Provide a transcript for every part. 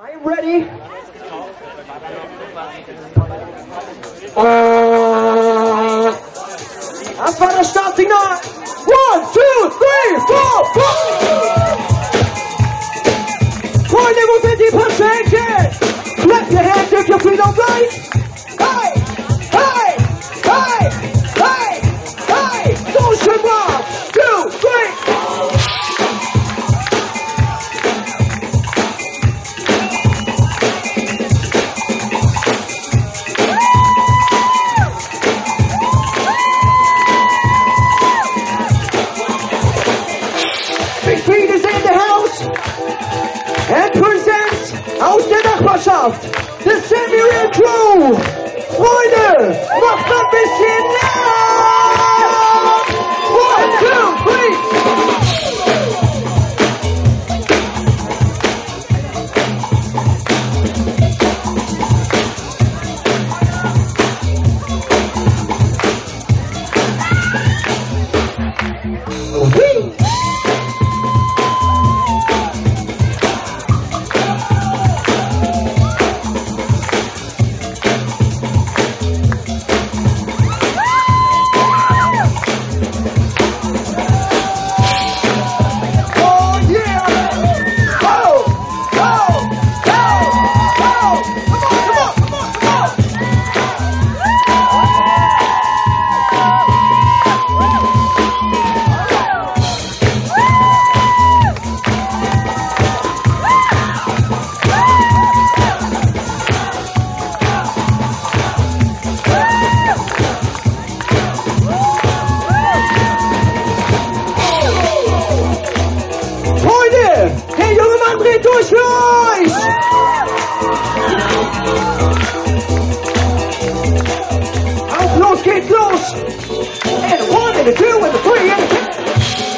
Are you ready? Das war das Startsignal. 1, 2, 3, 4, 5. Freunde, wo sind die Patienten? Clap your hands if you feel alright. Hey, hey, hey, hey, hey. So schön mal. 2, 3. And presents aus der Nachbarschaft the Semi-Real Crew. Freunde, macht ein bisschen Lärm! 1, 2, 3. Durch für euch! Auf los geht's los! And a 1 and a 2 and a 3 and a 10!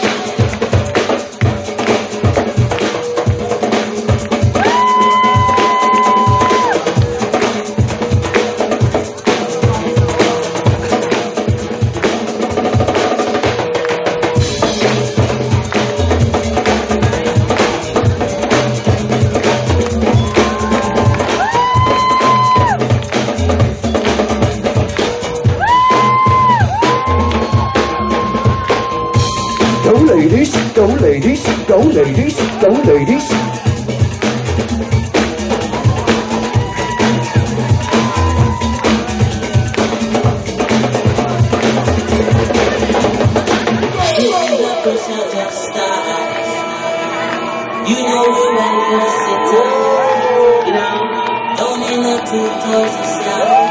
Go ladies, go ladies, go ladies. You know we want to sit down, you know, don't need no 2 toes to stop.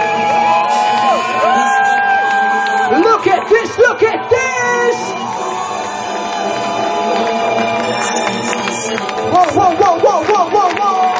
Look at this, look at this! Whoa, whoa, whoa, whoa, whoa, whoa, whoa!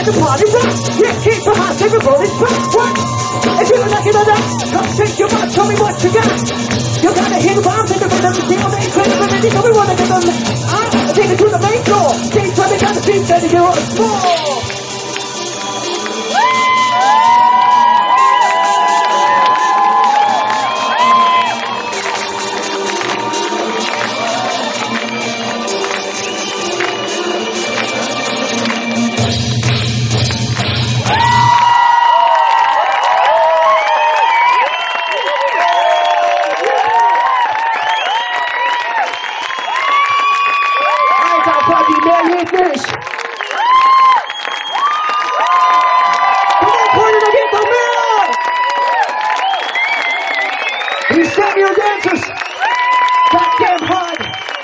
the party rock. Yeah, keep the hot, take a rolling rock, rock. If you don't like it or not, come take your mark, show me what you got. You gotta hit the bombs in the rhythm, the deal, they incredible, and you know we wanna get them. Take it to the main door. Stage running down the street, ready to go small. Nicht. Komm on, Freunde, da geht noch mehr! Die Stereo Dancers, that damn hard!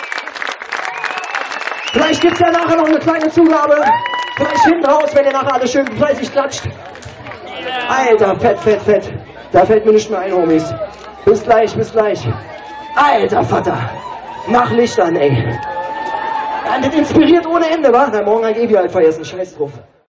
Vielleicht gibt's ja nachher noch eine kleine Zugabe. Vielleicht hinten raus, wenn ihr nachher alle schön fleißig klatscht. Alter, fett, fett, fett. Da fällt mir nicht mehr ein, Homies. Bis gleich, bis gleich. Alter Vater, mach Licht an, ey. Das inspiriert ohne Ende, wa? Na, morgen hab ich eh wieder halt vergessen. Scheiß drauf.